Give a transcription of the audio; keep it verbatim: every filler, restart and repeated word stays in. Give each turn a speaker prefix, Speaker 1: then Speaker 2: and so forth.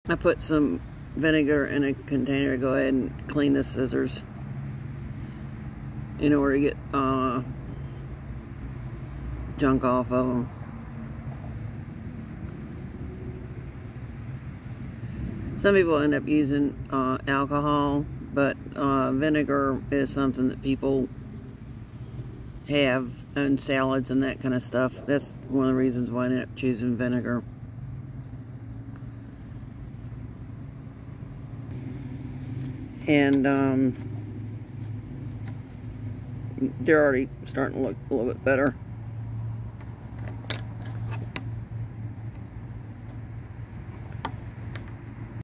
Speaker 1: I put some vinegar in a container to go ahead and clean the scissors in order to get uh, junk off of them. Some people end up using uh, alcohol, but uh, vinegar is something that people have in salads and that kind of stuff. That's one of the reasons why I ended up choosing vinegar. And um, they're already starting to look a little bit better.